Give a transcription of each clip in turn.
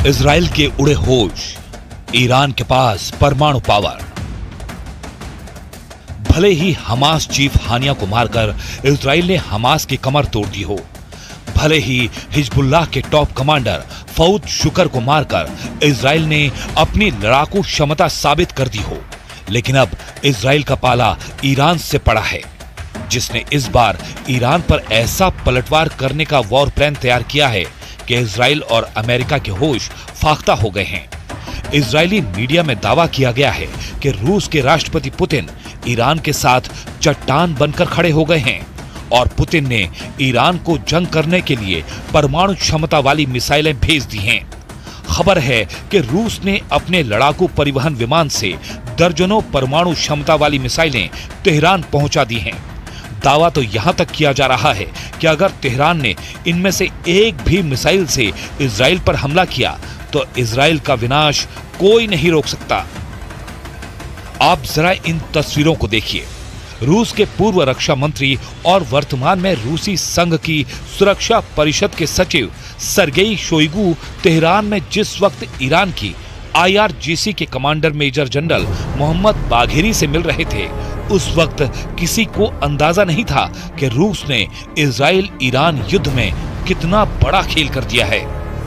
Israel के उड़े होश, ईरान के पास परमाणु पावर। भले ही हमास चीफ हानिया को मारकर इजराइल ने हमास की कमर तोड़ दी हो, भले ही हिजबुल्लाह के टॉप कमांडर फऊद शुकर को मारकर इजराइल ने अपनी लड़ाकू क्षमता साबित कर दी हो, लेकिन अब इजराइल का पाला ईरान से पड़ा है, जिसने इस बार ईरान पर ऐसा पलटवार करने का वॉर प्लान तैयार किया है कि इजराइल और अमेरिका के होश फाख्ता हो गए हैं। इजरायली मीडिया में दावा किया गया है कि रूस के राष्ट्रपति पुतिन ईरान के साथ चट्टान बनकर खड़े हो गए हैं और पुतिन ने ईरान को जंग करने के लिए परमाणु क्षमता वाली मिसाइलें भेज दी हैं। खबर है कि रूस ने अपने लड़ाकू परिवहन विमान से दर्जनों परमाणु क्षमता वाली मिसाइलें तेहरान पहुंचा दी हैं। दावा तो यहां तक किया जा रहा है कि अगर तेहरान ने इनमें से एक भी मिसाइल से इजराइल पर हमला किया तो इजराइल का विनाश कोई नहीं रोक सकता। आप जरा इन तस्वीरों को देखिए। रूस के पूर्व रक्षा मंत्री और वर्तमान में रूसी संघ की सुरक्षा परिषद के सचिव सर्गेई शोइगु तेहरान में जिस वक्त ईरान की IRGC के commander major general Mohammad Bagheri से मिल रहे थे, उस वक्त किसी को अंदाजा नहीं था कि रूस ने इजराइल ईरान युद्ध में कितना बड़ा खेल कर दिया है।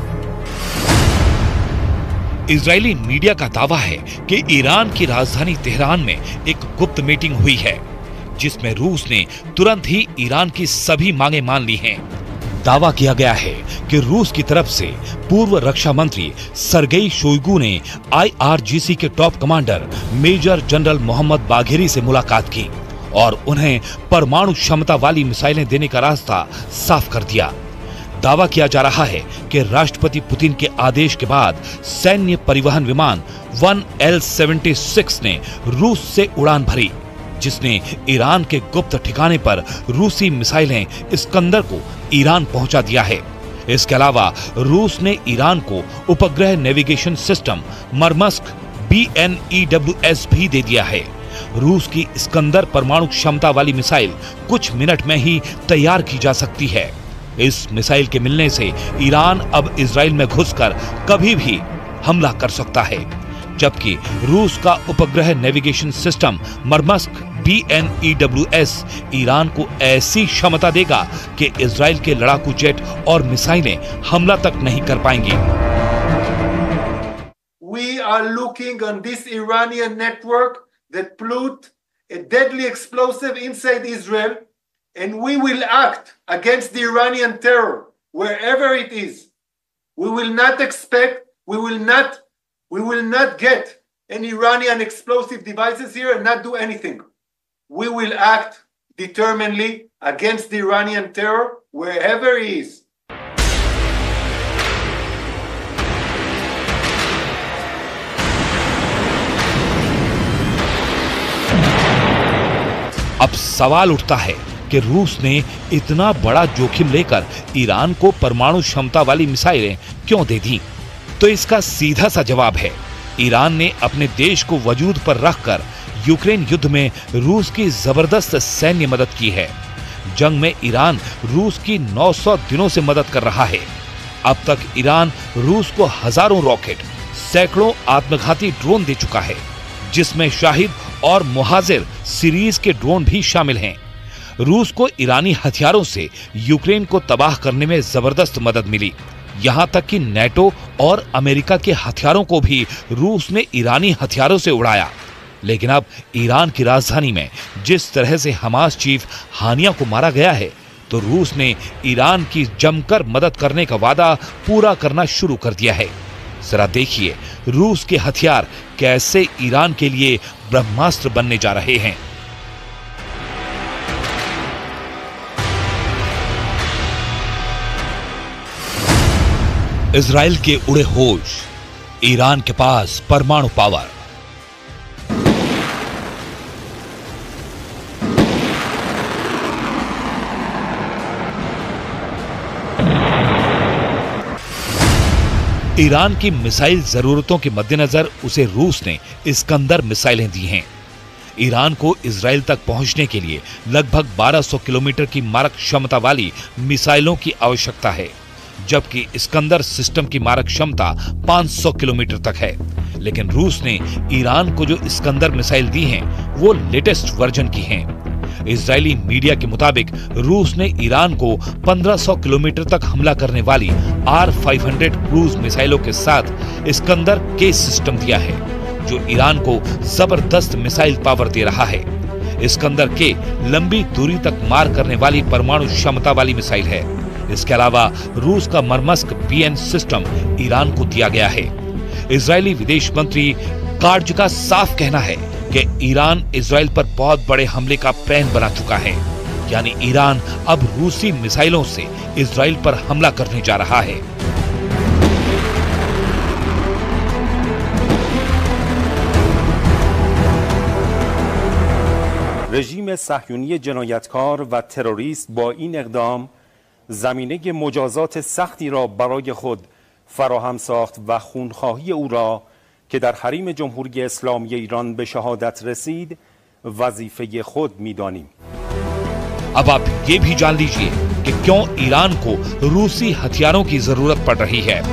इजरायली मीडिया का दावा है कि ईरान की राजधानी तेहरान में एक गुप्त मीटिंग हुई है, जिसमें रूस ने तुरंत ही ईरान की सभी मांगे मान ली हैं। दावा किया गया है कि रूस की तरफ से पूर्व रक्षा मंत्री सर्गेई शोइगु ने IRGC के top commander major general Mohammad Bagheri से मुलाकात की और उन्हें परमाणु क्षमता वाली मिसाइलें देने का रास्ता साफ कर दिया। दावा किया जा रहा है कि राष्ट्रपति पुतिन के आदेश के बाद सैन्य परिवहन विमान 1L-76 ने रूस से उड़ान भरी, जिसने ईरान के गुप्त ठिकाने पर रूसी मिसाइलें इस्कंदर को ईरान पहुंचा दिया है। इसके अलावा रूस ने ईरान को उपग्रह नेविगेशन सिस्टम मरमस्क BNEWS भी दे दिया है। रूस की इस्कंदर परमाणु क्षमता वाली मिसाइल कुछ मिनट में ही तैयार की जा सकती है। इस मिसाइल के मिलने से ईरान अब इजराइल में घुसकर कभी भी हमला कर सकता है, जबकि रूस का उपग्रह नेविगेशन सिस्टम मरमस्क BNEWS ईरान को ऐसी क्षमता देगा कि इजराइल के लड़ाकू जेट और मिसाइलें हमला तक नहीं कर पाएंगी। We are looking on this Iranian network that put a deadly explosive inside Israel, and we will act against the Iranian terror wherever it is. We will not expect, we will not get any Iranian explosive devices here and not do anything. We will act determinedly against the Iranian terror wherever it is. अब सवाल उठता है कि रूस ने इतना बड़ा जोखिम लेकर ईरान को परमाणु क्षमता वाली मिसाइलें क्यों दे दी? तो इसका सीधा सा जवाब है, ईरान ने अपने देश को वजूद पर रखकर यूक्रेन युद्ध में रूस की जबरदस्त सैन्य मदद की है। जंग में ईरान रूस की 900 दिनों से मदद कर रहा है। अब तक ईरान रूस को हजारों रॉकेट, सैकड़ों आत्मघाती ड्रोन दे चुका है, जिसमें शाहिद और मुहाजिर सीरीज के ड्रोन भी शामिल हैं। रूस को ईरानी हथियारों से यूक्रेन को तबाह करने में जबरदस्त मदद मिली। यहां तक कि नेटो और अमेरिका के हथियारों को भी रूस ने ईरानी हथियारों से उड़ाया। लेकिन अब ईरान की राजधानी में जिस तरह से हमास चीफ हानिया को मारा गया है, तो रूस ने ईरान की जमकर मदद करने का वादा पूरा करना शुरू कर दिया है। जरा देखिए रूस के हथियार कैसे ईरान के लिए ब्रह्मास्त्र बनने जा रहे हैं। इजराइल के उड़े होश, ईरान के पास परमाणु पावर। ईरान की मिसाइल जरूरतों के मद्देनजर उसे रूस ने इस्कंदर मिसाइलें दी हैं। ईरान को इजराइल तक पहुंचने के लिए लगभग 1200 किलोमीटर की मारक क्षमता वाली मिसाइलों की आवश्यकता है। जबकि इस्कंदर सिस्टम की मारक क्षमता 500 किलोमीटर तक है। लेकिन रूस ने ईरान को जो इस्कंदर मिसाइल दी हैं, वो लेटेस्ट वर्जन की हैं। इजरायली मीडिया के मुताबिक रूस ने ईरान को 1500 किलोमीटर तक हमला करने वाली R-500 क्रूज मिसाइलों के साथ इस्कंदर के सिस्टम दिया है, जो ईरान को जबरदस्त मिसाइल पावर दे रहा है। इस्कंदर के लंबी दूरी तक मार करने वाली परमाणु क्षमता वाली मिसाइल है। इसके अलावा रूस का मरमस्क BN सिस्टम ईरान को दिया गया है। इजरायली विदेश मंत्री कार्ज का साफ कहना है कि ईरान इजराइल पर बहुत बड़े हमले का प्लान बना चुका है, यानी ईरान अब रूसी मिसाइलों से इजराइल पर हमला करने जा रहा है। رژیم صهیونی جنایتکار و تروریست با این اقدام زمینه مجازات سختی را برای خود فراهم ساخت و خونخواهی او را که در حریم جمهوری اسلامی ایران به شهادت رسید وظیفه خود می‌دانیم. अब आप ये भी जान लीजिए कि क्यों ईरान को रूसी हथियारों की जरूरत पड़ रही है।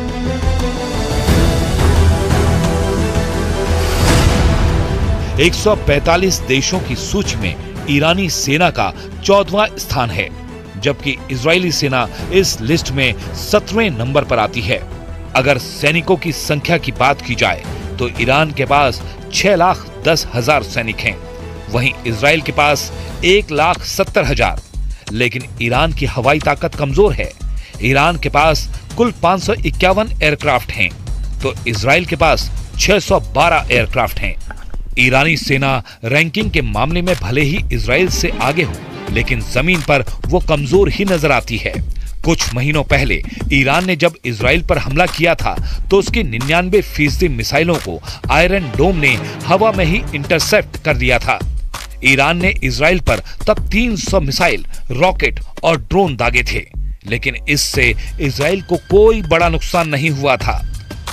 145 देशों की सूची में ईरानी सेना का 14वां स्थान है, जबकि इजरायली सेना इस लिस्ट में 17वें नंबर पर आती है। अगर सैनिकों की संख्या की बात की जाए तो ईरान के पास 6,10,000 सैनिक हैं, वहीं इजराइल के पास 1,70,000। लेकिन ईरान की हवाई ताकत कमजोर है। ईरान के पास कुल 551 एयरक्राफ्ट हैं, तो इजराइल के पास 612 एयरक्राफ्ट हैं। ईरानी सेना रैंकिंग के मामले में भले ही इजराइल से आगे हो, लेकिन जमीन पर वो कमजोर ही नजर आती है। कुछ महीनों पहले ईरान ने जब इजराइल पर हमला किया था तो उसकी 99% मिसाइलों को आयरन डोम ने हवा में ही इंटरसेप्ट कर दिया था। ईरान ने इजराइल पर तब 300 मिसाइल, रॉकेट और ड्रोन दागे थे, लेकिन इससे इजराइल को कोई बड़ा नुकसान नहीं हुआ था।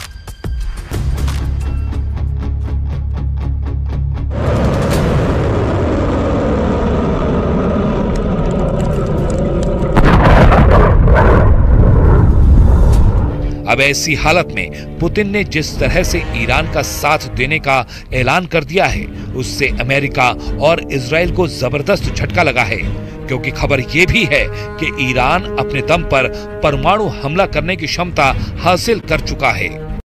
अब ऐसी हालत में पुतिन ने जिस तरह से ईरान का साथ देने का ऐलान कर दिया है, उससे अमेरिका और इजराइल को जबरदस्त झटका लगा है, क्योंकि खबर यह भी है कि ईरान अपने दम पर परमाणु हमला करने की क्षमता हासिल कर चुका है।